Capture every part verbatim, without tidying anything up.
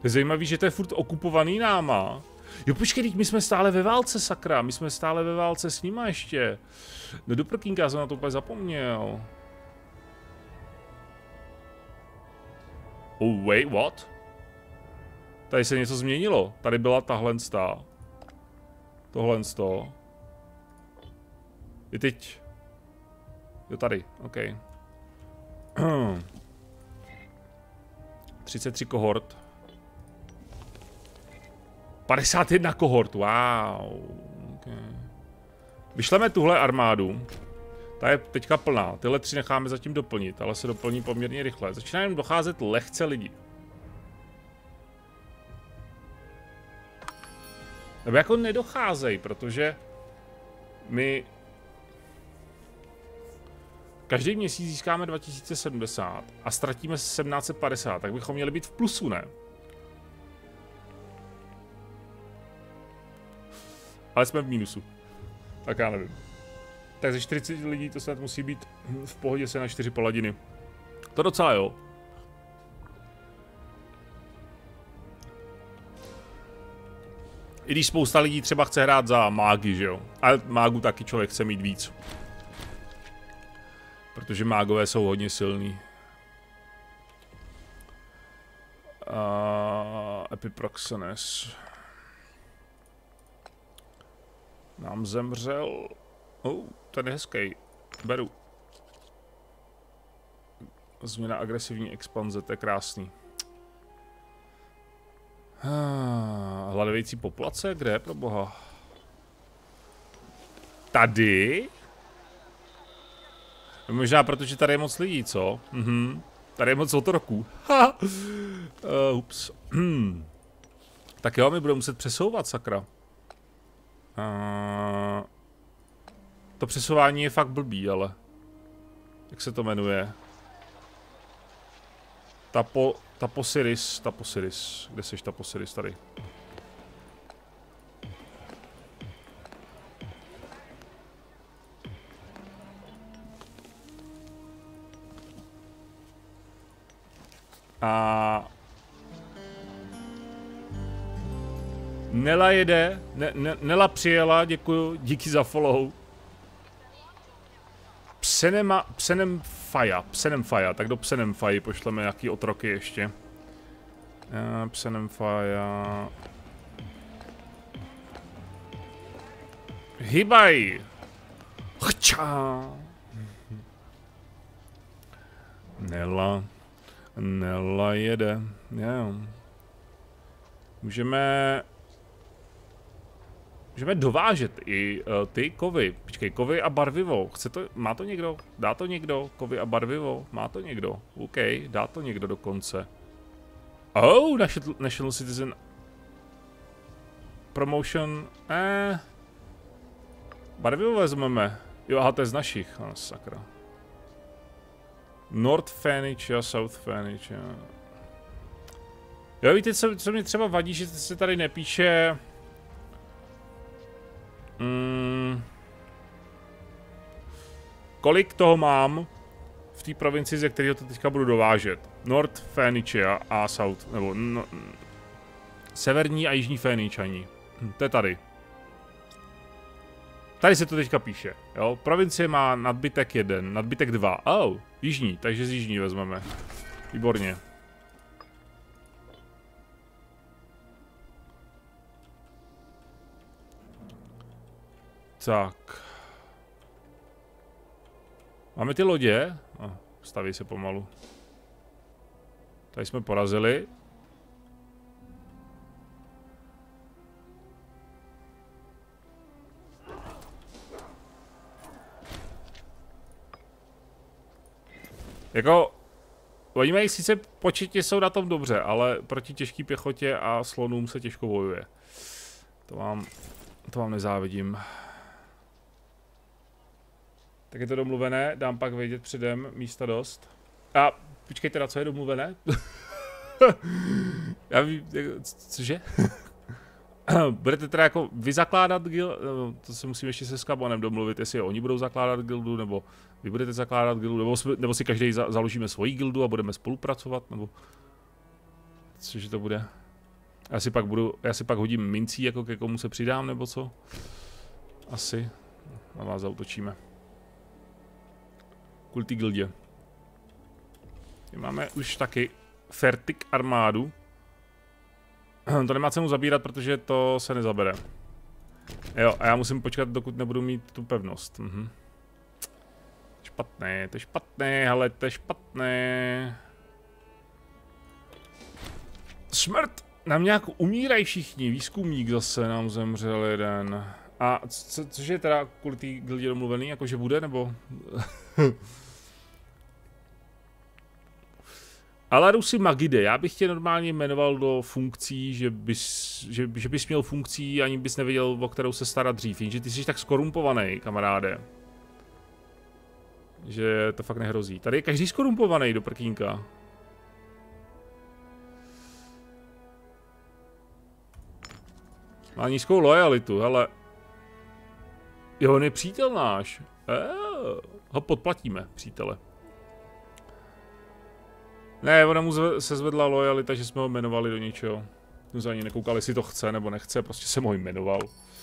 Je zajímavý, že to je furt okupovaný náma. Jo, počkej, my jsme stále ve válce, sakra, my jsme stále ve válce s nima ještě. No do prkínka, já jsem na to úplně zapomněl. Oh, wait, what? Tady se něco změnilo. Tady byla tahle stá. Tohle sto. Je teď. Jo, tady, OK. třicet tři kohort. padesát jedna kohort, wow. Okay. Vyšleme tuhle armádu. Ta je teďka plná. Tyhle tři necháme zatím doplnit, ale se doplní poměrně rychle. Začíná jen docházet lehce lidi. Nebo jako nedocházejí, protože my každý měsíc získáme dva tisíce sedmdesát a ztratíme sedmnáct set padesát, tak bychom měli být v plusu, ne? Ale jsme v mínusu. Tak já nevím. Tak ze čtyřicet lidí to snad musí být v pohodě se na čtyři paladiny. To docela jo. I když spousta lidí třeba chce hrát za mágy, že jo? Ale mágu taky člověk chce mít víc. Protože mágové jsou hodně silní. Uh, Epiproxenes. Nám zemřel. Oh, ten je hezký. Beru. Změna agresivní expanze, to je krásný. Ah, hladovějící populace? Kde je, pro boha? Tady? Možná protože tady je moc lidí, co? Mhm. Tady je moc otroků. uh, ups. Tak jo, my budeme muset přesouvat, sakra. Uh, to přesouvání je fakt blbý, ale... Jak se to jmenuje? Tapo... Taposiris, Taposiris. Kde seš Taposiris tady? A... Nela jede, ne, ne, Nela přijela, děkuju, díky za follow. Psenema, Psenem Faja, Psenem Faja, tak do Psenem Faji pošleme nějaký otroky ještě. Uh, Psenem Faja. Hybaj! Chča! Nela. Nela jede. Jo. Můžeme... Můžeme dovážet i uh, ty kovy. Počkej, kovy a barvivo. Chce to, má to někdo? Dá to někdo? Kovy a barvivo? Má to někdo? OK, dá to někdo dokonce. Oh, National, National Citizen Promotion. Eh. Barvivo vezmeme. Jo, aha, to je z našich. Oh, sakra. North Furniture, South Furniture. Jo, víte, co, co mě třeba vadí, že se tady nepíše... Mm, kolik toho mám v té provincii, ze kterého to teďka budu dovážet? North Furniture a South, nebo no, severní a jižní Furniture. Hm, to je tady. Tady se to teďka píše, jo? Provincie má nadbytek jeden, nadbytek dva. Oh, jižní, takže z jižní vezmeme. Výborně. Tak. Máme ty lodě? Oh, staví se pomalu. Tady jsme porazili. Jako, oni mají sice početně jsou na tom dobře, ale proti těžké pěchotě a slonům se těžko bojuje. To vám, to vám nezávidím. Tak je to domluvené, dám pak vědět předem, místa dost. A počkej teda, co je domluvené? Já vím, cože? Budete teda jako vy zakládat guild, to se musím ještě se Skabonem domluvit, jestli oni budou zakládat guildu, nebo vy budete zakládat guildu, nebo, nebo si každý za, založíme svoji guildu a budeme spolupracovat, nebo cože to bude? Já si pak budu, já si pak hodím mincí, jako ke komu se přidám, nebo co? Asi. Na vás zautočíme. Kultý gildě. Máme už taky Fertic armádu. To nemá cenu zabírat, protože to se nezabere. Jo, a já musím počkat, dokud nebudu mít tu pevnost. Mhm. Špatné, to je špatné, ale to je špatné. Smrt! Nám nějak umírají všichni, výzkumník zase nám zemřel jeden. A co, což je teda kvůli té gildě domluvený, jakože bude, nebo? Alarusi Magide, já bych tě normálně jmenoval do funkcí, že bys, že, že bys měl funkcí, ani bys nevěděl, o kterou se starat dřív, jenže ty jsi tak skorumpovaný, kamaráde. Že to fakt nehrozí. Tady je každý skorumpovaný do prkínka. Má nízkou lojalitu, hele. Jo, on je přítel náš. Eee, ho podplatíme, přítele. Ne, ona mu se zvedla lojalita, že jsme ho jmenovali do něčeho. Jsme se ani nekoukali, jestli to chce nebo nechce, prostě jsem ho jmenoval.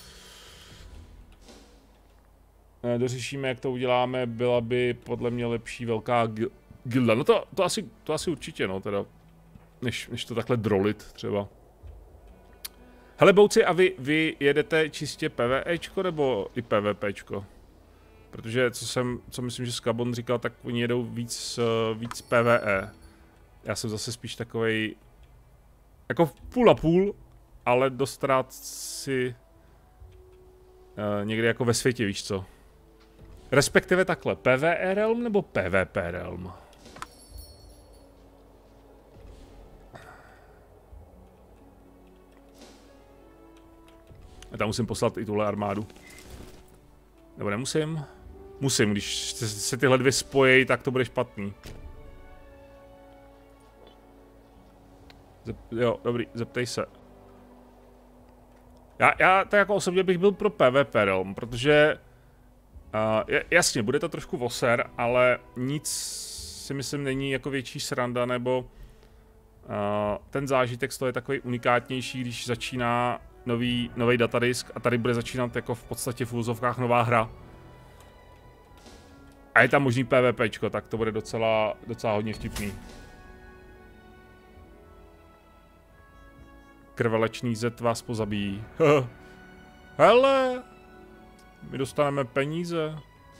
Dořešíme, jak to uděláme, byla by podle mě lepší velká gilda. No to, to, asi, to asi určitě, no teda. Než, než to takhle drolit třeba. Hele, bouci, a vy, vy jedete čistě PvEčko nebo i PvPčko? Protože co jsem, co myslím, že Skabon říkal, tak oni jedou víc, víc PvE. Já jsem zase spíš takovej, jako půl a půl, ale dost rád si uh, někdy jako ve světě, víš co? Respektive takhle, PvE Realm nebo PvP Realm? Já tam musím poslat i tuhle armádu. Nebo nemusím? Musím, když se, se tyhle dvě spojí, tak to bude špatný. Zep, jo, dobrý, zeptej se. Já, já tak jako osobně bych byl pro PvP Realm, protože uh, jasně, bude to trošku voser, ale nic si myslím není jako větší sranda, nebo uh, ten zážitek z toho je takový unikátnější, když začíná nový, nový datadisk a tady bude začínat jako v podstatě v úvozovkách nová hra. A je tam možný PvPčko, tak to bude docela, docela hodně vtipný. Krvelečný Z vás pozabíjí. Hele! My dostaneme peníze.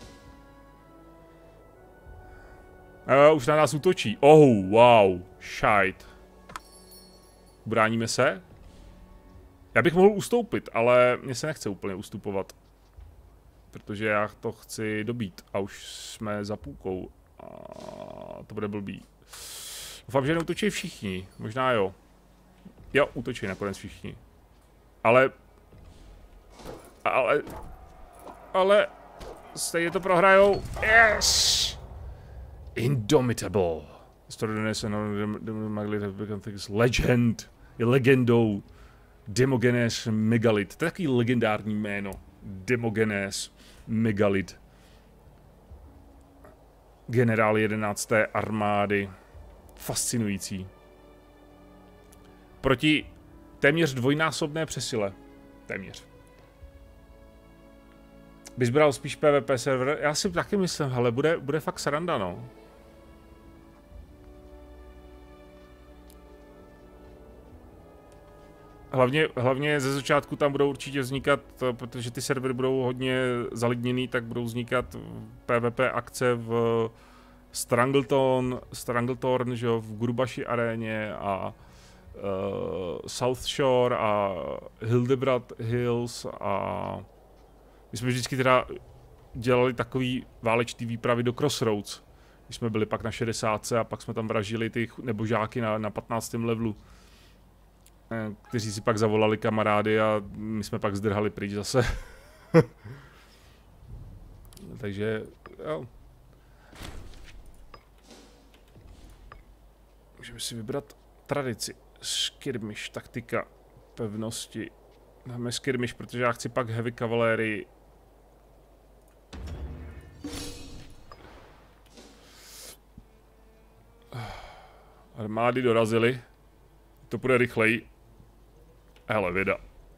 E, už na nás útočí. Oh, wow. Shite. Bráníme se? Já bych mohl ustoupit, ale mně se nechce úplně ustupovat. Protože já to chci dobít. A už jsme za půlkou. A to bude blbý. Doufám, že neútočí všichni. Možná jo. Jo, útočí nakonec všichni. Ale... Ale... Ale... Stejně to prohrajou. Yes! Indomitable. Extraordinary and legend. Je legendou. Demogenes Megalith. To je takový legendární jméno. Demogenes Megalith. Generál jedenácté armády. Fascinující. Proti téměř dvojnásobné přesile. Téměř. Bys bral spíš PvP server? Já si taky myslím, hele, bude, bude fakt sranda, no. Hlavně, hlavně ze začátku tam budou určitě vznikat, protože ty servery budou hodně zalidněný, tak budou vznikat PvP akce v Strangleton, Strangletorn, že jo, v Gurubashi aréně a uh, South Shore a Hildebrand Hills a my jsme vždycky teda dělali takový válečný výpravy do Crossroads, když jsme byli pak na šedesátce a pak jsme tam vražili ty nebožáky na, na patnáctém levelu, kteří si pak zavolali kamarády a my jsme pak zdrhali pryč zase. Takže, jo. Můžeme si vybrat tradici. Skirmish, taktika, pevnosti. Dáme skirmish, protože já chci pak heavy kavalérii. Armády dorazily. To bude rychleji. Hele, věda.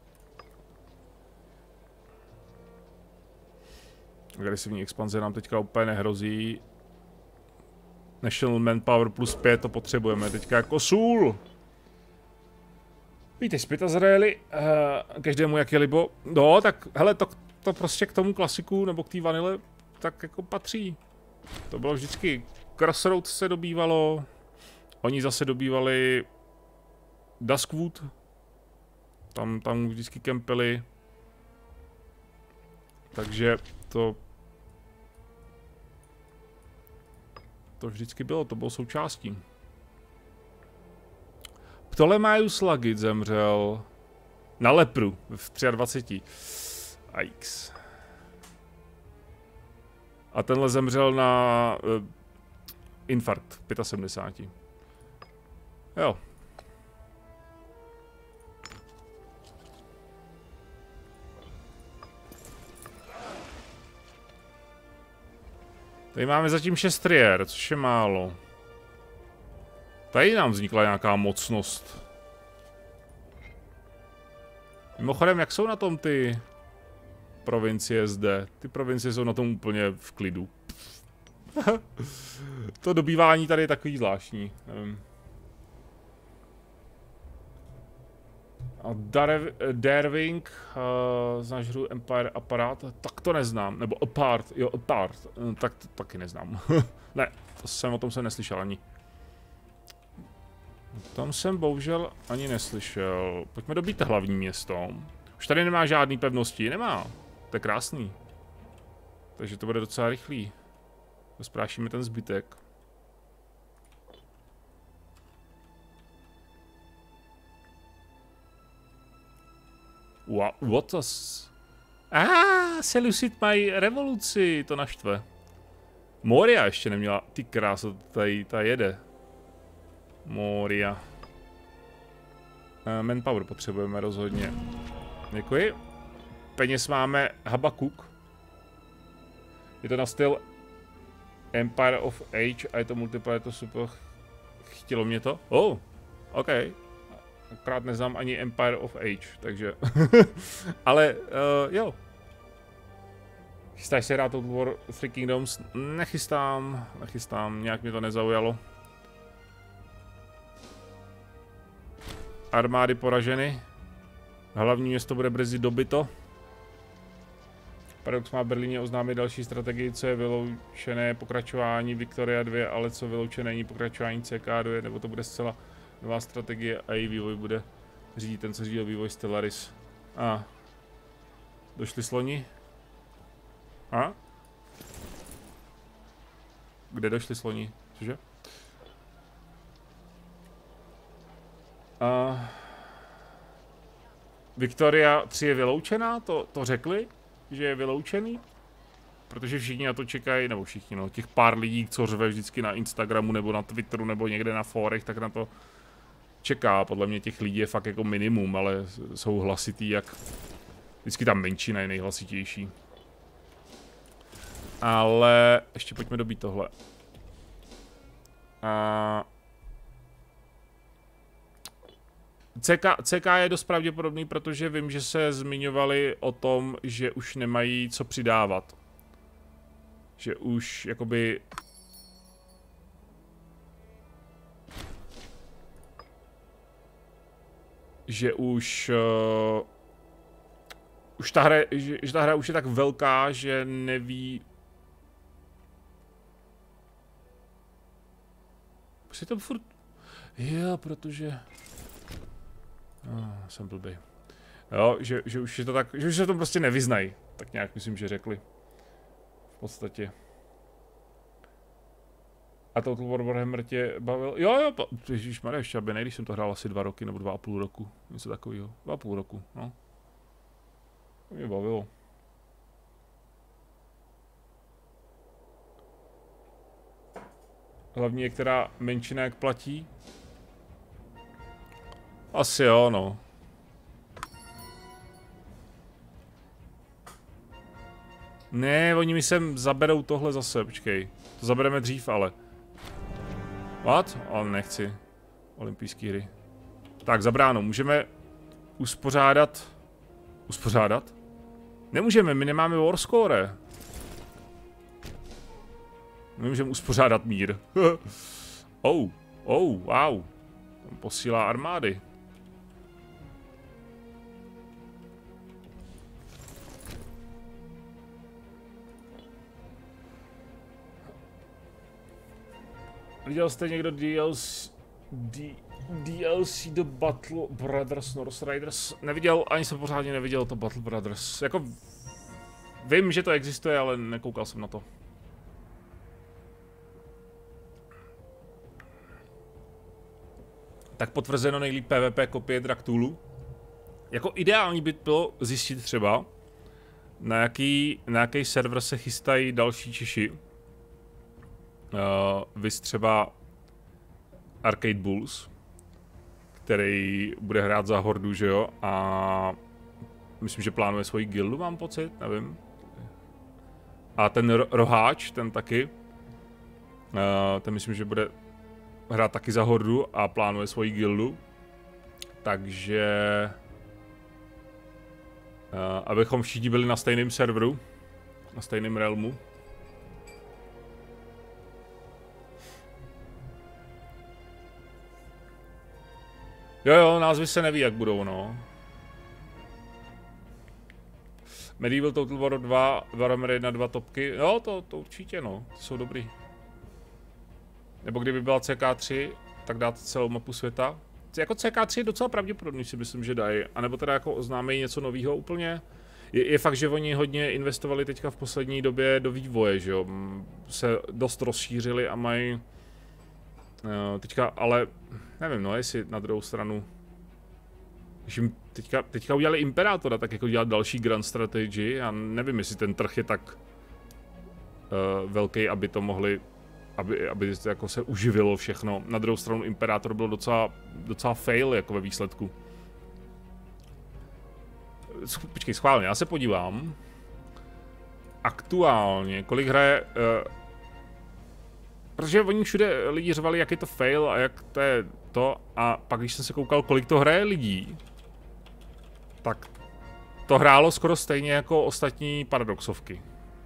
Agresivní expanze nám teďka úplně nehrozí. National Manpower plus pět to potřebujeme teďka jako sůl. Víte, zpět Azraeli, uh, každému jak je libo. No, tak hele, to, to prostě k tomu klasiku, nebo k té vanile, tak jako patří. To bylo vždycky, Crossroads se dobývalo, oni zase dobývali Duskwood. Tam, tam vždycky kempili. Takže to... To vždycky bylo, to bylo součástí. Ptolemaios Lagid zemřel na lepru v dvaceti třech. Ajks. A tenhle zemřel na uh, infarkt v sedmdesáti pěti. Jo. Tady máme zatím šest trier, což je málo. Tady nám vznikla nějaká mocnost. Mimochodem, jak jsou na tom ty provincie zde? Ty provincie jsou na tom úplně v klidu. To dobývání tady je takový zvláštní. Nevím. A Darwing, uh, znáš hru Empire Apart? Tak to neznám, nebo Apart, jo Apart, tak to taky neznám. Ne, to jsem, o tom jsem neslyšel ani. Tam jsem bohužel ani neslyšel. Pojďme dobít hlavní město. Už tady nemá žádný pevnosti, nemá. To je krásný. Takže to bude docela rychlý. Rozprášíme ten zbytek. What was... Ah, Seleucid mají revoluci, to naštve. Moria ještě neměla, ty kráso, tady ta jede. Moria. Uh, manpower potřebujeme rozhodně. Děkuji. Peněz máme Habakuk. Je to na styl Empire of Age a je to multiplayer, to super. Chtělo mě to? Oh, OK. Akorát neznám ani Empire of Age, takže... Ale, uh, jo. Chystáš se hrát Total War Three Kingdoms? Nechystám, nechystám, nějak mě to nezaujalo. Armády poraženy. Hlavní město bude brzy dobyto. Paradox má v Berlíně oznámit další strategii, co je vyloučené pokračování Victoria dva, ale co vyloučené není pokračování C K dva, nebo to bude zcela nová strategie a její vývoj bude řídit ten, co řídil vývoj Stellaris. A. Došli sloni? A? Kde došli sloni? Cože? A. Victoria tři je vyloučená? To, to řekli? Že je vyloučený? Protože všichni na to čekají, nebo všichni, no, těch pár lidí, co řve vždycky na Instagramu, nebo na Twitteru, nebo někde na fórech, tak na to čeká. Podle mě těch lidí je fakt jako minimum, ale jsou hlasitý, jak... Vždycky ta menšina je nejhlasitější. Ale ještě pojďme dobít tohle. A... C K, C K je dost pravděpodobný, protože vím, že se zmiňovali o tom, že už nemají co přidávat. Že už jakoby... Že už... Uh, už ta hra, že, že ta hra už je tak velká, že neví... Prostě to furt... Jo, protože... Oh, jsem blbý. Jo, že, že už je to tak, že už se v tom prostě nevyznají. Tak nějak myslím, že řekli. V podstatě. A Total War Warhammer tě bavil? Jo, jo, ježišmarja, ještě aby ne, když jsem to hrál asi dva roky nebo dva a půl roku. Něco takového. Dva a půl roku, no. To mě bavilo. Hlavně je, která menšina jak platí. Asi jo, no. Ne, oni mi sem zaberou tohle zase, počkej. To zabereme dřív, ale. What? Ale nechci. Olympijské hry. Tak, zabráno, můžeme uspořádat... Uspořádat? Nemůžeme, my nemáme war score. Nemůžeme uspořádat mír. Oh, oh, wow. Posílá armády. Viděl jste někdo D L C, D, DLC do Battle Brothers North Riders? Neviděl, ani jsem pořádně neviděl to Battle Brothers. Jako vím, že to existuje, ale nekoukal jsem na to. Tak potvrzeno nejlíp PvP kopie Drakthulu. Jako ideální by bylo zjistit třeba, na jaký, na jaký server se chystají další Češi. Uh, vys třeba Arcade Bulls, který bude hrát za Hordu, že jo, a myslím, že plánuje svoji gildu, mám pocit, nevím. A ten Roháč, ten taky, uh, ten myslím, že bude hrát taky za Hordu a plánuje svoji gildu. Takže... Uh, abychom všichni byli na stejném serveru, na stejném realmu. Jo jo, názvy se neví, jak budou, no. Medieval Total War dva, Warhammer jedna dva topky, jo, to, to určitě, no, ty jsou dobrý. Nebo kdyby byla C K tři, tak dát celou mapu světa. Jako C K tři je docela pravděpodobný, si myslím, že dají. A nebo teda jako oznámejí něco nového úplně. Je, je fakt, že oni hodně investovali teďka v poslední době do vývoje, že jo. Se dost rozšířili a mají... Uh, teďka, ale nevím, no, jestli na druhou stranu... Když jim teďka, teďka udělali Imperátora, tak jako dělat další Grand Strategy. Já nevím, jestli ten trh je tak uh, velký, aby to mohli... Aby, aby jako se uživilo všechno. Na druhou stranu Imperátor byl docela, docela fail jako ve výsledku. Počkej, schválně, já se podívám. Aktuálně, kolik hraje... Uh, protože oni všude lidi řvali, jak je to fail a jak to je to. A pak když jsem se koukal, kolik to hraje lidí, tak to hrálo skoro stejně jako ostatní paradoxovky.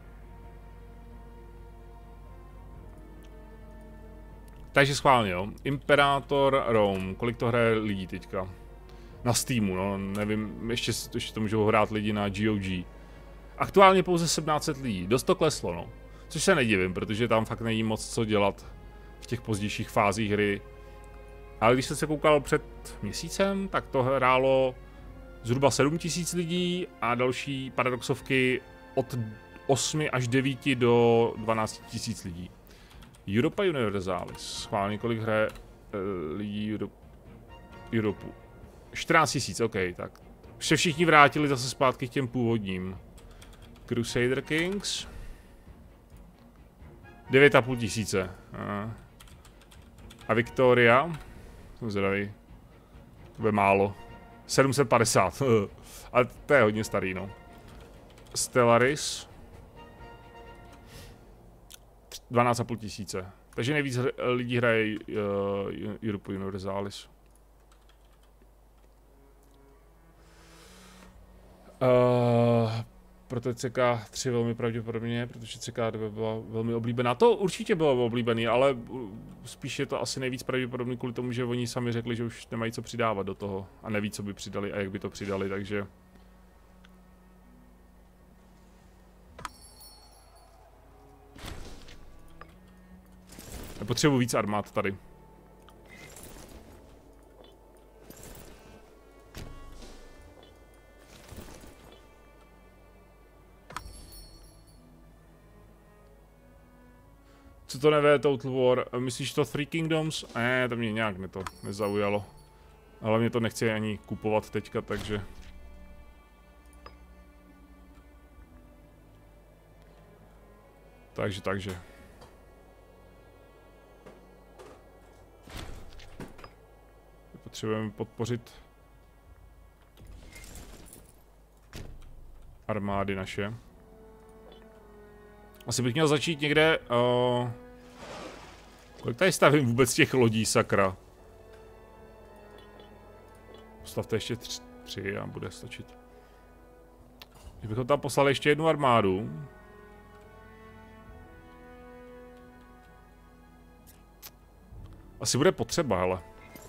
Takže schválně, jo. Imperátor Rome, kolik to hraje lidí teďka? Na Steamu, no, nevím, ještě, ještě to můžou hrát lidi na G O G. Aktuálně pouze sedmnáct set lidí, dost to kleslo, no. Což se nedivím, protože tam fakt není moc co dělat v těch pozdějších fázích hry. Ale když jsem se koukal před měsícem, tak to hrálo zhruba sedm tisíc lidí a další paradoxovky od osmi až devíti do dvanácti tisíc lidí. Europa Universalis, schválně kolik hraje uh, lidí Euro Europu. čtrnáct tisíc, ok, tak. Už se všichni vrátili zase zpátky k těm původním. Crusader Kings. devět a půl tisíce. Uh. A Victoria. Jsem zdravý. To bude málo. sedm set padesát. Ale to je hodně starý, no. Stellaris. dvanáct a půl tisíce. Takže nejvíc lidí hraje uh, Europa Universalis. Uh, proto C K tři velmi pravděpodobně, protože C K dva byla velmi oblíbená. To určitě bylo oblíbený, ale spíš je to asi nejvíc pravděpodobný kvůli tomu, že oni sami řekli, že už nemají co přidávat do toho a neví, co by přidali a jak by to přidali, takže... Potřebuji víc armád tady. Co to neví Total War? Myslíš to Three Kingdoms? Ne, to mě nějak ne to nezaujalo. Ale mě to nechci ani kupovat teďka, takže... Takže, takže. Potřebujeme podpořit armády naše. Asi bych měl začít někde... Uh, kolik tady stavím vůbec těch lodí, sakra? Postavte ještě tři a bude stačit. Kdybychom tam poslali ještě jednu armádu. Asi bude potřeba, hele.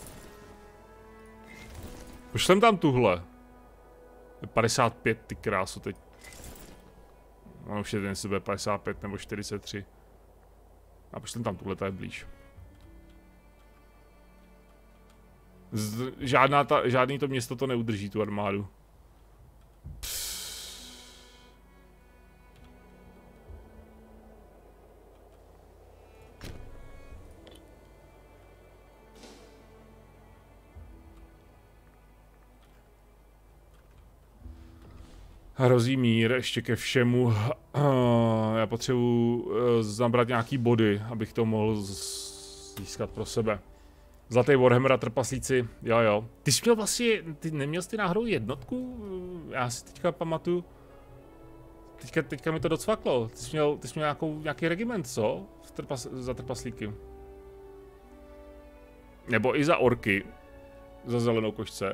Pošlem tam tuhle. padesát pět, ty krásu teď. Ono už je ten, jestli bude padesát pět nebo čtyřicet tři. A pošlem tam tuhle, ta je blíž. Z, žádná ta, žádný to město to neudrží, tu armádu. Hrozí mír ještě ke všemu. Já potřebuji zabrat nějaký body, abych to mohl získat pro sebe. Zlatý Warhammer a trpaslíci, jo jo. Ty jsi měl vlastně, ty neměl jsi ty náhodou jednotku? Já si teďka pamatuju. Teďka, teďka mi to docvaklo. Ty jsi měl, ty jsi měl nějakou, nějaký regiment, co? V trpas, za trpaslíky. Nebo i za orky. Za zelenou košce.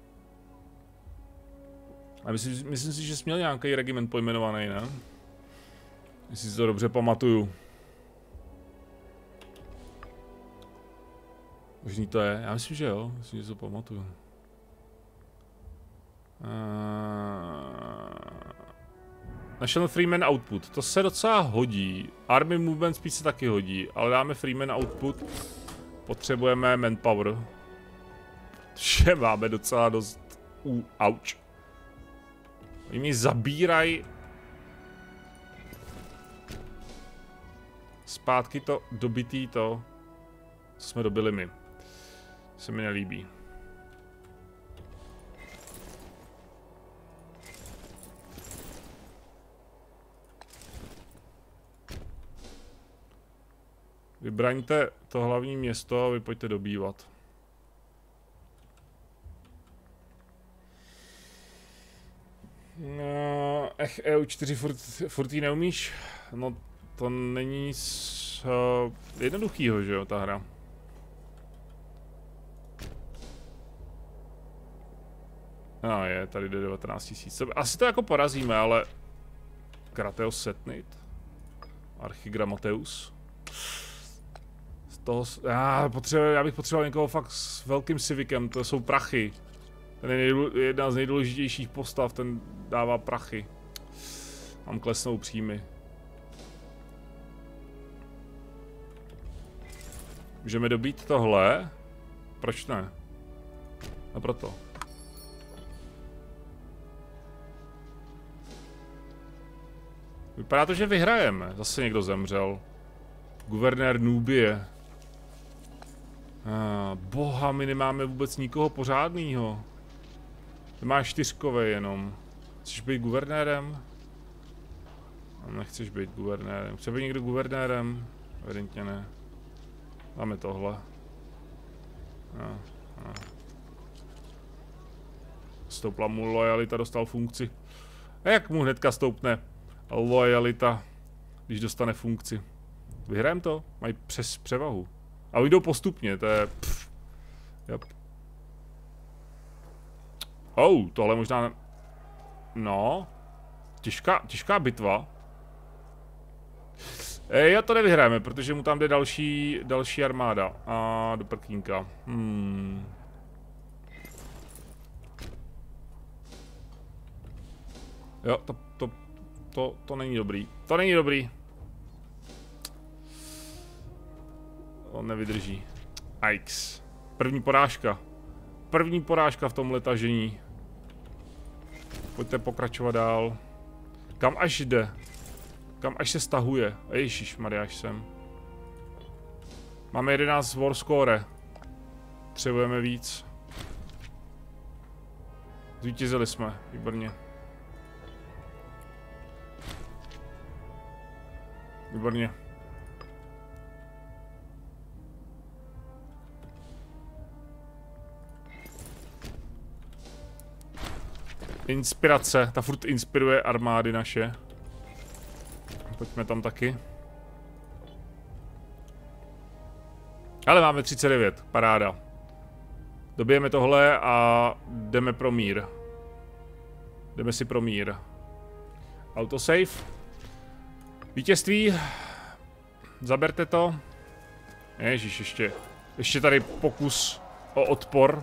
A myslím, myslím si, že jsi měl nějaký regiment pojmenovaný, ne? Jestli si to dobře pamatuju. Možný to je, já myslím, že jo, myslím, že si to pamatuju. Uh... National Freeman Output, to se docela hodí. Army Movement Speed se taky hodí, ale dáme Freeman Output. Potřebujeme Manpower. Že máme docela dost... Uh, ouch. Oni mi zabírají zpátky to dobitý to, co jsme dobili my. Se mi nelíbí. Vybraňte to hlavní město a vy pojďte dobývat. No, ech, E U čtyři furt, furt jí neumíš? No, to není nic uh, jednoduchýho, že jo, ta hra. No, je, tady jde devatenáct tisíc. Asi to jako porazíme, ale... Krateos Setnit. Archigrammateus. Z toho... Já, potřebuji, já bych potřeboval někoho fakt s velkým civikem, to jsou prachy. Ten je jedna z nejdůležitějších postav, ten dává prachy. Mám klesnou příjmy. Můžeme dobít tohle? Proč ne? A proto. Vypadá to, že vyhrajeme. Zase někdo zemřel. Guvernér Nubie. Ah, boha, my nemáme vůbec nikoho pořádného. Ty máš čtyřkové jenom. Chceš být guvernérem? No, nechceš být guvernérem. Chce být někdo guvernérem? Evidentně ne. Dáme tohle. No, no. Stoupla mu lojalita, dostal funkci. A jak mu hnedka stoupne lojalita, když dostane funkci? Vyhrajeme to? Mají přes převahu. A jdou postupně, to je... Pff. Yep. Oh, tohle možná... No... Těžká, těžká bitva. E, jo, to nevyhrajeme, protože mu tam jde další, další armáda. A do prkínka. Hmm. Jo, to, to, to, to není dobrý. To není dobrý. On nevydrží. Aix. První porážka. První porážka v tomhle tažení. Pojďte pokračovat dál. Kam až jde? Kam až se stahuje? Ježišmarja, až sem. Máme jedenáct war score. Potřebujeme víc. Zvítězili jsme, výborně. Výborně. Inspirace, ta furt inspiruje armády naše. Pojďme tam taky. Ale máme třicet devět, paráda. Dobijeme tohle a jdeme pro mír. Jdeme si pro mír. Autosave. Vítězství. Zaberte to. Ježíš, ještě. Ještě tady pokus o odpor.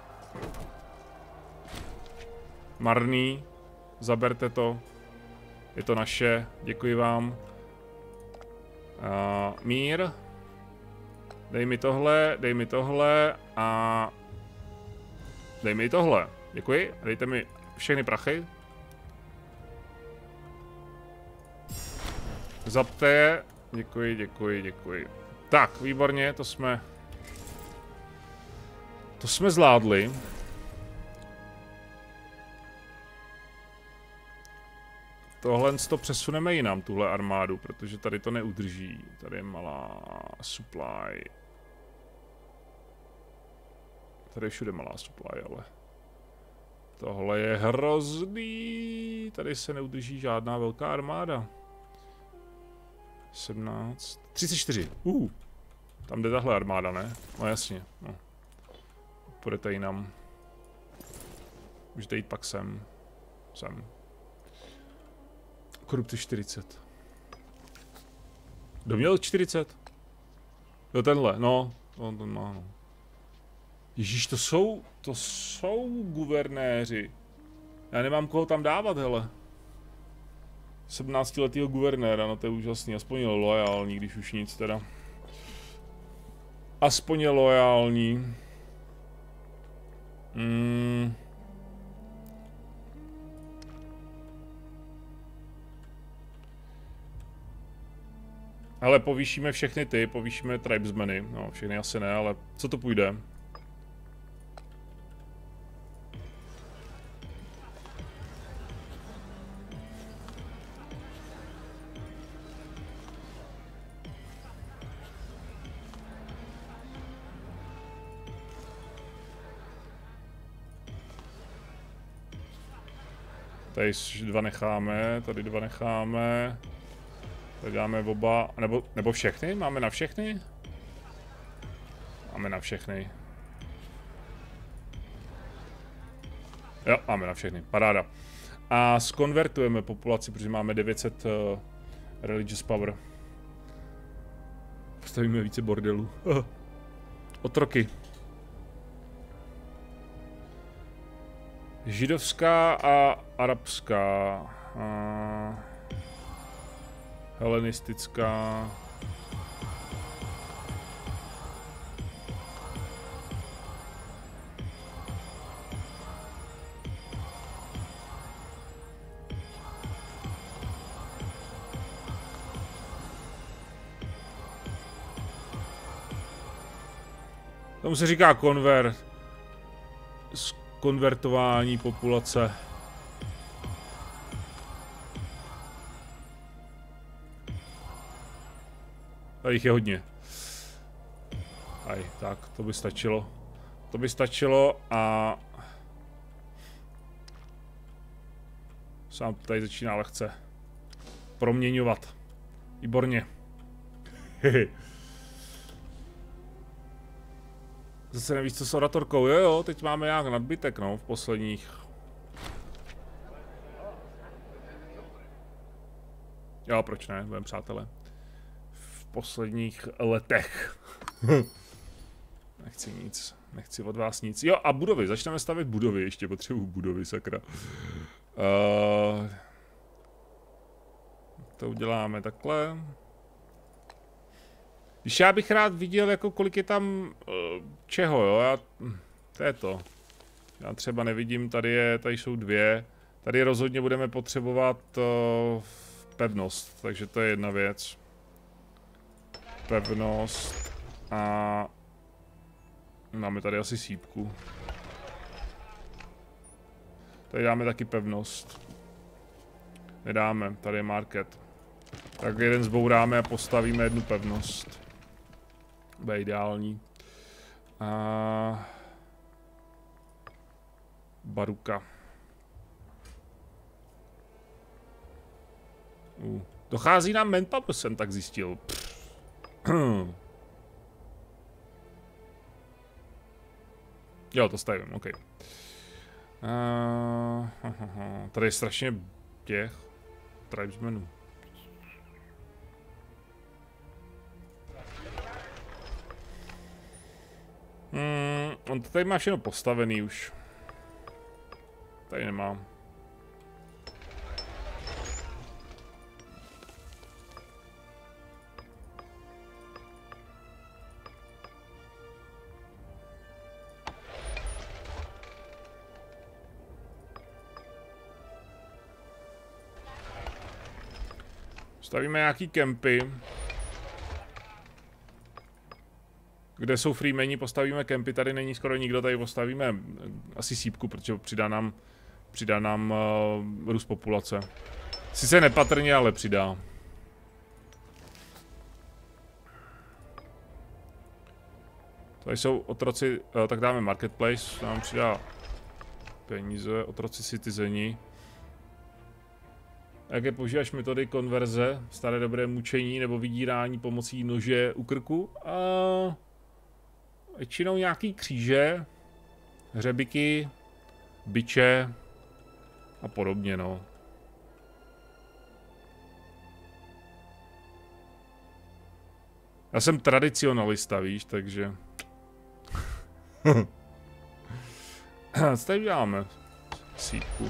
Marný. Zaberte to. Je to naše. Děkuji vám. Uh, mír. Dej mi tohle, dej mi tohle a... Dej mi tohle. Děkuji. Dejte mi všechny prachy. Zapte je. Děkuji, děkuji, děkuji. Tak, výborně, to jsme... To jsme zvládli. Tohle to přesuneme jinam, tuhle armádu, protože tady to neudrží. Tady je malá supply. Tady je všude malá supply, ale... Tohle je hrozný. Tady se neudrží žádná velká armáda. sedmnáct... třicet čtyři. Uh. Tam jde tahle armáda, ne? No jasně. No. Půjdete jinam. Můžete jít pak sem. Sem. Korupce čtyřicet. Kdo měl čtyřicet? Jo, tenhle, no. On ten má, no. Ježíš, to jsou, to jsou guvernéři. Já nemám koho tam dávat, hele. sedmnáctiletýho guvernéra, no to je úžasný. Aspoň je loajální, když už nic teda. Aspoň je loajální. Hmm. Ale povýšíme všechny ty, povýšíme tribesmeny. No, všechny asi ne, ale co to půjde? Tady dva necháme, tady dva necháme. Tady dáme oba, nebo, nebo všechny? Máme na všechny? Máme na všechny. Jo, máme na všechny, paráda. A skonvertujeme populaci, protože máme devět set uh, religious power. Postavíme více bordelů. Uh. Otroky. Židovská a arabská. Uh, helenistická. Tomu se říká konvert. Konvertování populace. Tady jich je hodně. Aj, tak, to by stačilo. To by stačilo a... Sám tady začíná lehce proměňovat. Výborně. Zase nevíš, co s oratorkou. Jo, jo, teď máme nějak nadbytek, no, v posledních. Jo, proč ne, budeme přátelé. V posledních letech. Nechci nic, nechci od vás nic. Jo, a budovy, začneme stavět budovy, ještě potřebuji budovy, sakra. Uh, to uděláme takhle. Když já bych rád viděl, jako kolik je tam uh, čeho, jo, já, to je to. Já třeba nevidím, tady je, tady jsou dvě. Tady rozhodně budeme potřebovat uh, pevnost, takže to je jedna věc. Pevnost a máme tady asi sípku. Tady dáme taky pevnost. Nedáme, tady je market. Tak jeden zbouráme a postavíme jednu pevnost. Bude ideální. A... Baruka. Uh. Dochází nám manpower, jsem tak zjistil. Jo, to stavím, OK. Uh, ha, ha, ha. Tady je strašně těch tribesmenů. Hmm, on to tady má všechno postavený už. Tady nemám. Stavíme nějaký kempy. Kde jsou freemeni, postavíme kempy, tady není skoro nikdo, tady postavíme asi sípku, protože přidá nám, přidá nám uh, růst populace. Sice nepatrně, ale přidá. Tady jsou otroci, uh, tak dáme marketplace, nám přidá peníze, otroci citizeni. Jaké používáš metody konverze, staré dobré mučení nebo vydírání pomocí nože u krku? Uh, Většinou nějaký kříže, hřebiky, biče a podobně, no. Já jsem tradicionalista, víš, takže... Co tady děláme? Sípku.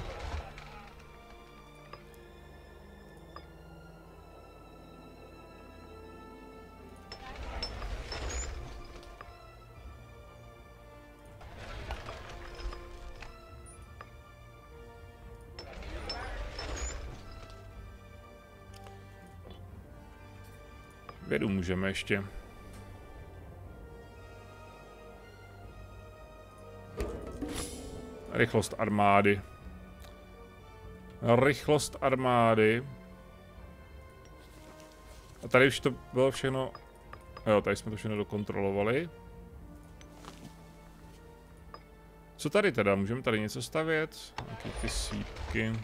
Vědu můžeme ještě. Rychlost armády. Rychlost armády. A tady už to bylo všechno... Jo, tady jsme to všechno dokontrolovali. Co tady teda? Můžeme tady něco stavět? Nějaké ty sípky.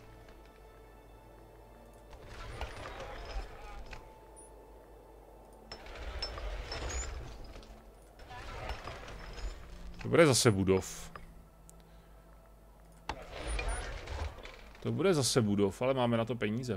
To bude zase budov. To bude zase budov, ale máme na to peníze.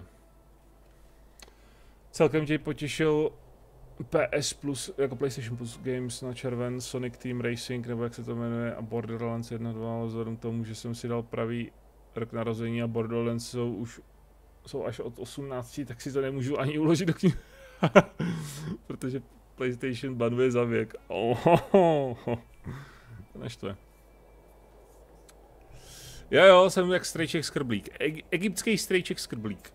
Celkem tě potěšil P S Plus, jako PlayStation Plus Games na červen, Sonic Team Racing, nebo jak se to jmenuje, a Borderlands jedna dva, ale vzhledem k tomu, že jsem si dal pravý rok narození a Borderlands jsou už jsou až od osmnácti, tak si to nemůžu ani uložit do knihy. Protože PlayStation banuje za věk. Ohohoho. To neštve. Jo jo, jsem jak strejček skrblík. E egyptský strejček skrblík.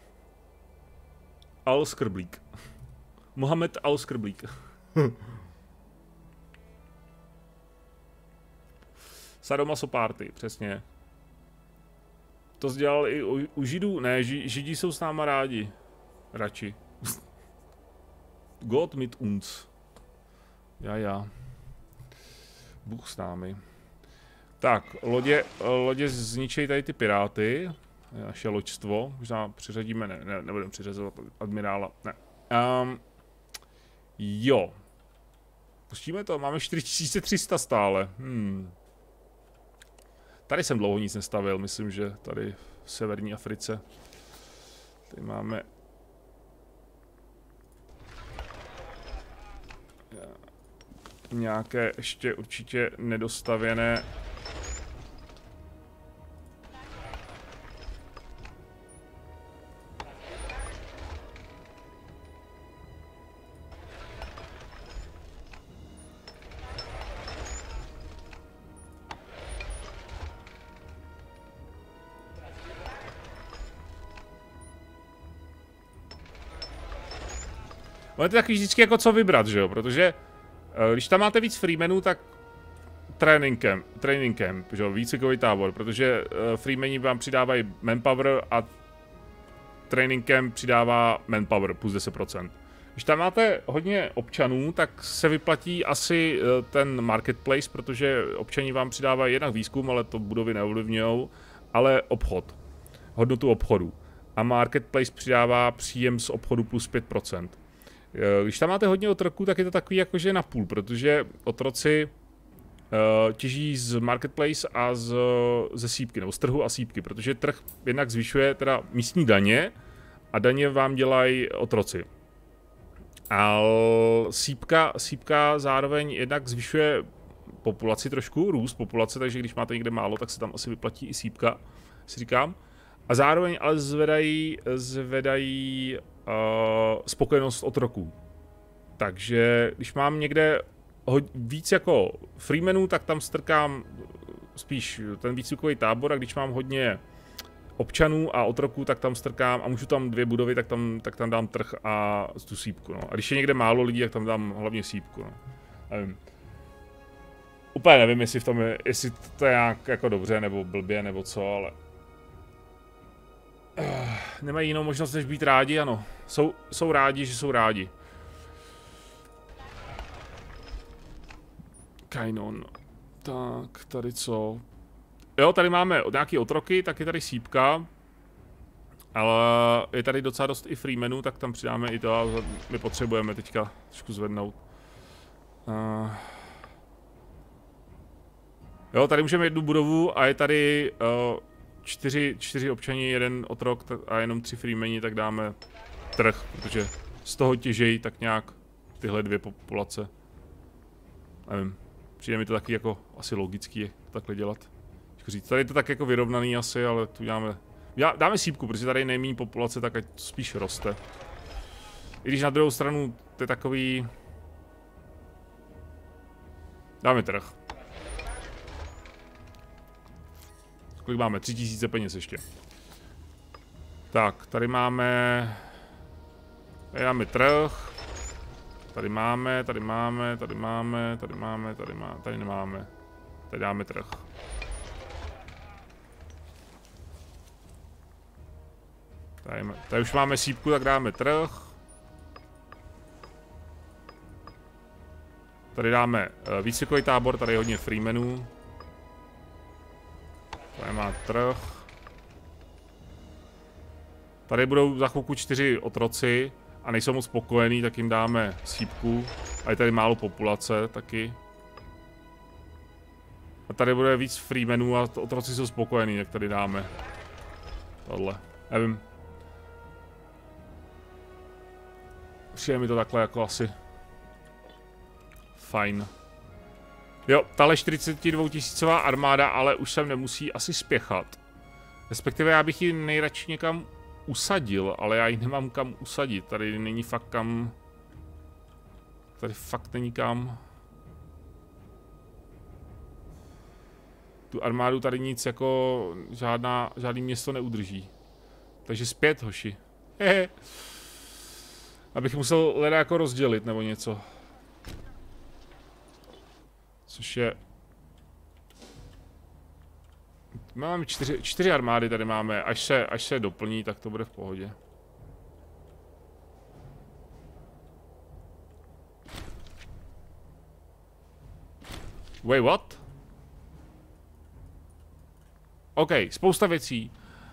Al Skrblík. Mohamed Al Skrblík. Sadomaso Party, přesně. To dělal i u, u Židů. Ne, ži, Židí jsou s náma rádi. Radši. Gott mit uns. Ja, ja. Bůh s námi. Tak, lodě, lodě zničejí tady ty piráty. Naše loďstvo. Možná přiřadíme, ne, ne nebudeme přiřazovat admirála. Ne. Um, jo. Pustíme to, máme čtyři tisíce tři sta stále. Hmm. Tady jsem dlouho nic nestavil, myslím, že tady v severní Africe. Tady máme... nějaké ještě určitě nedostavěné... Ale to je taky vždycky jako co vybrat, že jo, protože když tam máte víc freemenů, tak training camp, training camp, že jo, výcvikový tábor, protože freemeni vám přidávají manpower a training camp přidává manpower plus deset procent. Když tam máte hodně občanů, tak se vyplatí asi ten marketplace, protože občani vám přidávají jednak výzkum, ale to budovy neovlivňují, ale obchod, hodnotu obchodu. A marketplace přidává příjem z obchodu plus pět procent. Když tam máte hodně otroků, tak je to takový jakože na půl, protože otroci uh, těží z marketplace a z, ze sípky, nebo z trhu a sípky, protože trh jednak zvyšuje teda místní daně a daně vám dělají otroci. A sípka, sípka zároveň jednak zvyšuje populaci trošku, růst populace, takže když máte někde málo, tak se tam asi vyplatí i sípka, si říkám. A zároveň ale zvedají, zvedají uh, spokojenost otroků. Takže když mám někde víc jako freemanů, tak tam strkám spíš ten výcvikový tábor, a když mám hodně občanů a otroků, tak tam strkám a můžu tam dvě budovy, tak tam, tak tam dám trh a tu sípku. No. A když je někde málo lidí, tak tam dám hlavně sípku. No. Nevím. Úplně nevím, jestli v tom je, jestli to je nějak jako dobře, nebo blbě, nebo co, ale... Uh, nemají jinou možnost, než být rádi, ano. Jsou, jsou rádi, že jsou rádi. Kainon. Tak, tady co? Jo, tady máme nějaký otroky, tak je tady sípka. Ale je tady docela dost i freemanů, tak tam přidáme i to a my potřebujeme teďka trošku zvednout. Uh... Jo, tady můžeme jednu budovu a je tady uh, čtyři, čtyři občani, jeden otrok a jenom tři freemani, tak dáme trh, protože z toho těžejí tak nějak tyhle dvě populace. Nevím, přijde mi to taky jako asi logický takhle dělat. Říct. Tady je to tak jako vyrovnaný asi, ale tu dáme, dáme sípku, protože tady je nejméně populace, tak ať to spíš roste. I když na druhou stranu to je takový... Dáme trh. Kolik máme? Tři tisíce peněz ještě. Tak, tady máme... Tady máme trh. Tady máme, tady máme, tady máme, tady máme, tady máme, tady nemáme. Tady dáme trh. Tady, tady už máme sípku, tak dáme trh. Tady dáme uh, výcvikový tábor, tady je hodně freemanů. Tady má trh. Tady budou za chvilku čtyři otroci a nejsou moc spokojení, tak jim dáme sípku. A je tady málo populace taky. A tady bude víc freemanů a otroci jsou spokojení, tak tady dáme tohle. Nevím. Přijde mi to takhle jako asi fajn. Jo, tahle čtyřicetidvoutisícová armáda, ale už sem nemusí asi spěchat. Respektive já bych ji nejradši někam usadil, ale já ji nemám kam usadit. Tady není fakt kam... Tady fakt není kam... Tu armádu tady nic jako... Žádná, žádný město neudrží. Takže zpět, hoši. Hehe. Abych musel leda jako rozdělit nebo něco. Což je... Máme čtyři, čtyři armády tady máme, až se, až se doplní, tak to bude v pohodě. Wait, what? OK, spousta věcí.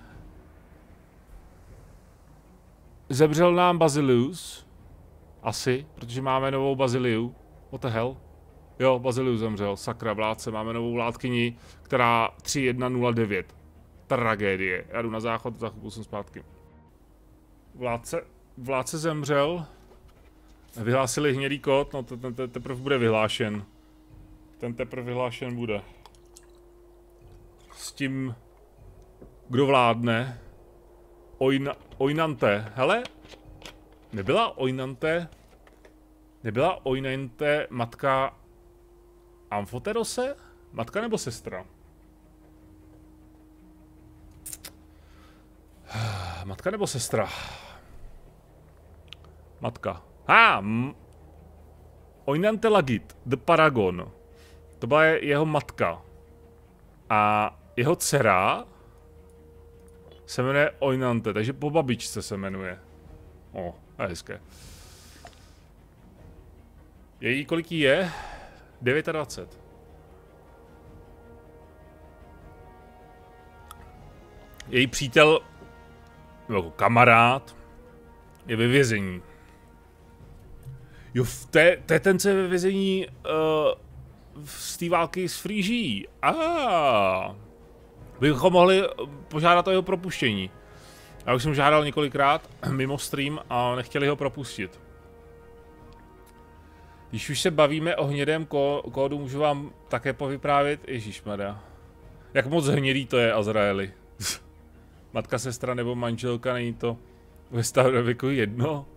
Zemřel nám Basilius. Asi, protože máme novou Baziliu. What the hell? Jo, Basilius zemřel, sakra, vládce, máme novou vládkyni, která tři jedna nula devět. Tragédie. Já jdu na záchod, za chvilku jsem zpátky. Vládce, vládce zemřel. Vyhlásili hnědý kód, no ten, ten, ten teprve bude vyhlášen. Ten teprve vyhlášen bude. S tím, kdo vládne. Oina, Oinante, hele? Nebyla Oinante? Nebyla Oinante matka Amfoterose? Matka nebo sestra? Matka nebo sestra? Matka. Ha! Ah, Oinante Lagit, the Paragon. To byla jeho matka. A jeho dcera se jmenuje Oinante, takže po babičce se jmenuje. O, to je hezké. Její kolik jí je? dvacet devět. Její přítel, nebo kamarád, je ve vězení. Jo, to je ten, co je ve vězení uh, z té války s Fríží. A ah. bychom mohli požádat o jeho propuštění. Já už jsem žádal několikrát mimo stream a nechtěli ho propustit. Když už se bavíme o hnědém kódu, můžu vám také povyprávět. Ježišmarja. Jak moc hnědý to je, Azraeli. Matka, sestra nebo manželka, není to ve starověku jedno?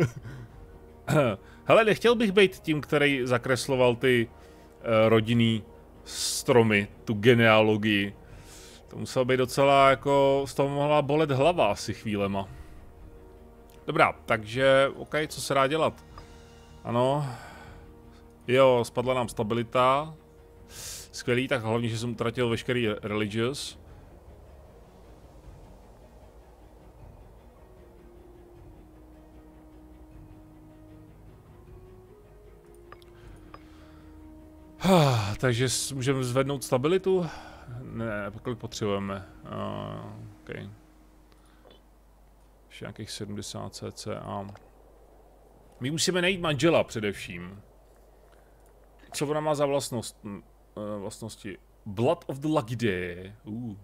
Hele, nechtěl bych být tím, který zakresloval ty uh, rodinný stromy, tu genealogii. To muselo být docela jako, z toho mohla bolet hlava asi chvílema. Dobrá, takže, ok, co se dá dělat? Ano. Jo, spadla nám stabilita. Skvělý, tak hlavně, že jsem utratil veškerý religious. Takže můžeme zvednout stabilitu? Ne, kolik potřebujeme? Uh, okay. Ještě nějakých sedmdesát cca. My musíme najít manžela především. Co ona má za vlastnost, uh, vlastnosti? Blood of the Lucky Day. Uh.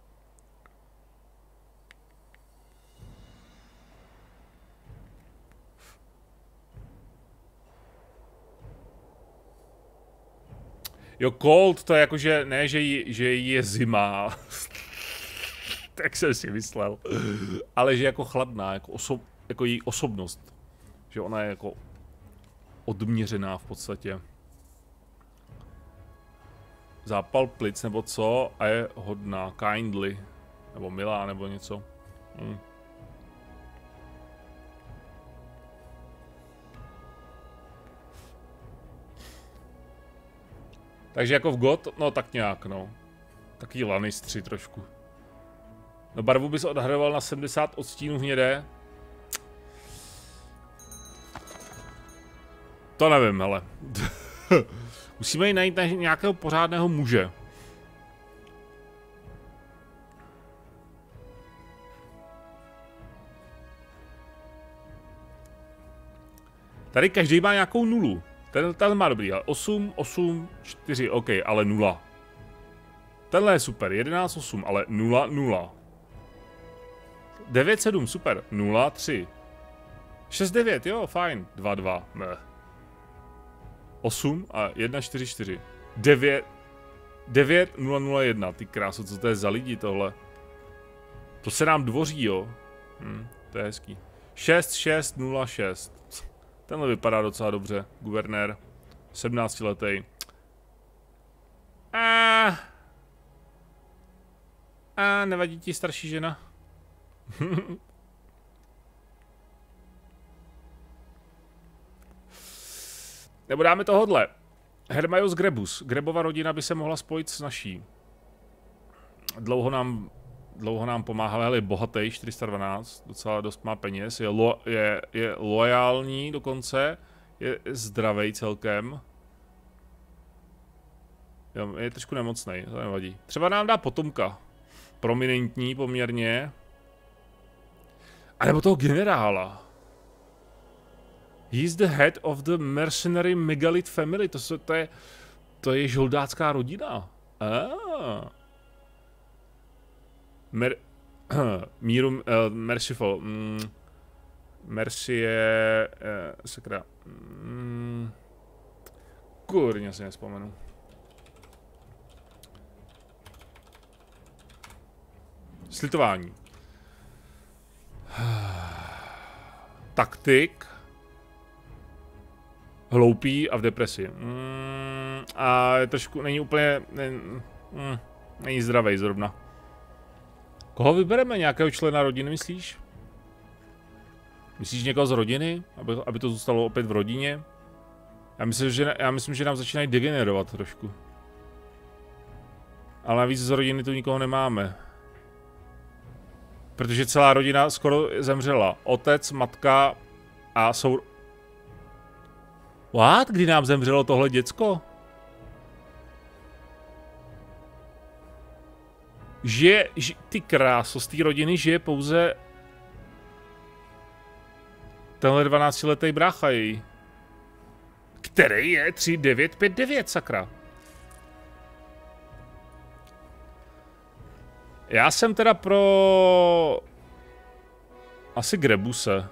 Jo, cold, to je jako, že ne, že jí, že jí je zima. Tak jsem si myslel. Ale že jako chladná, jako, oso, jako její osobnost. Že ona je jako odměřená v podstatě. Zápal plic nebo co a je hodná, kindly. Nebo milá nebo něco. Hm. Takže jako v God, no tak nějak, no. Taký Lannistři trošku. No barvu bys odhadoval na sedmdesát odstínů hnědé. To nevím, hele. Musíme jí najít nějakého pořádného muže. Tady každý má nějakou nulu. Ten, ten má dobrý, ale osm, osm, čtyři, ok, ale nula. Tenhle je super, jedenáct, osm, ale nula, nula. devět, sedm, super, nula, tři. šest, devět, jo, fajn, dva, dva, ne. osm a jedna, čtyři, čtyři. devět, devět, nula, nula, jedna, ty kráso, co to je za lidi tohle? To se nám dvoří, jo. Hm, to je hezký. šest, šest, nula, šest. Tenhle vypadá docela dobře, guvernér. sedmnáctiletý. A A nevadí ti starší žena? Nebo dáme tohodle. Hermaios Grebus. Grebova rodina by se mohla spojit s naší. Dlouho nám, dlouho nám pomáhal, ale je bohatý, čtyři sta dvanáct, docela dost má peněz, je, lo, je, je loajální dokonce, je zdravý celkem. Jo, je trošku nemocnej, to nevadí. Třeba nám dá potomka. Prominentní poměrně. A nebo toho generála. He's the head of the mercenary megalith family. To, se, to je, to je žoldácká rodina. Ah. Mer, míru, uh, merciful. Mm, merci je... Uh, sakra. Mm, kurně si nespomenu. Slitování. Taktik. Hloupý a v depresi. Mm, a je trošku, není úplně, ne, mm, není zdravej zrovna. Koho vybereme? Nějakého člena rodiny, myslíš? Myslíš někoho z rodiny? Aby, aby to zůstalo opět v rodině? Já myslím, že, já myslím, že nám začínají degenerovat trošku. Ale navíc z rodiny tu nikoho nemáme. Protože celá rodina skoro zemřela. Otec, matka a jsou... What? Kdy nám zemřelo tohle děcko? Žije, ži, ty kráso, z té rodiny žije pouze tenhle dvanáctiletý brácha její. Který je tři devět pět devět, sakra. Já jsem teda pro... Asi Grebuse.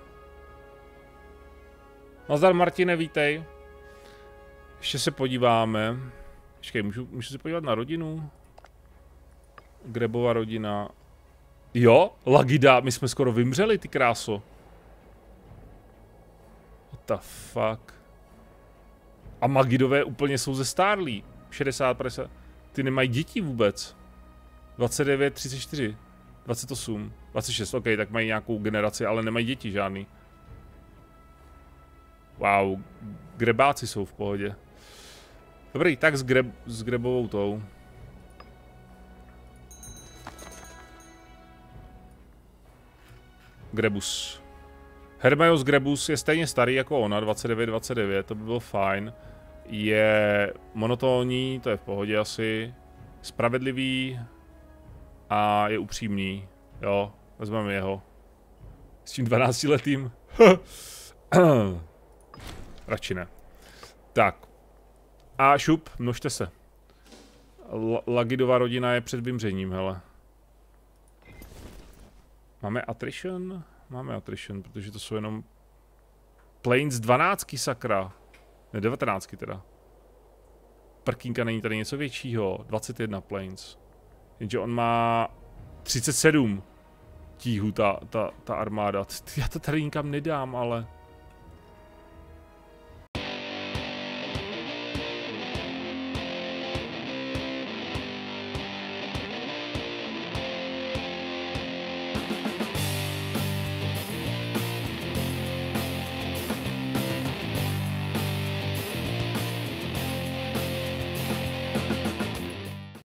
Nazdar Martine, vítej. Ještě se podíváme. Počkej, můžu, můžu se podívat na rodinu? Grebova rodina. Jo, Lagida, my jsme skoro vymřeli, ty kráso. What the fuck? A Magidové úplně jsou zestárlí. šedesát, padesát. Ty nemají děti vůbec. dvacet devět, třicet čtyři, dvacet osm, dvacet šest, ok, tak mají nějakou generaci, ale nemají děti žádný. Wow, grebáci jsou v pohodě. Dobrý, tak s, greb, s grebovou tou. Grebus. Hermaios Grebus je stejně starý jako ona, dvacet devět, dvacet devět, to by bylo fajn. Je monotónní, to je v pohodě asi. Spravedlivý. A je upřímný. Jo, vezmeme jeho. S tím dvanáctiletým. Radši ne. Tak. A šup, množte se. L Lagidová rodina je před vymřením, hele. Máme attrition? Máme attrition, protože to jsou jenom planes dvanáct, sakra. Ne, devatenáct teda. Prkínka, není tady něco většího. dvacet jedna planes. Jenže on má třicet sedm tíhů, ta, ta, ta armáda. Já to tady nikam nedám, ale...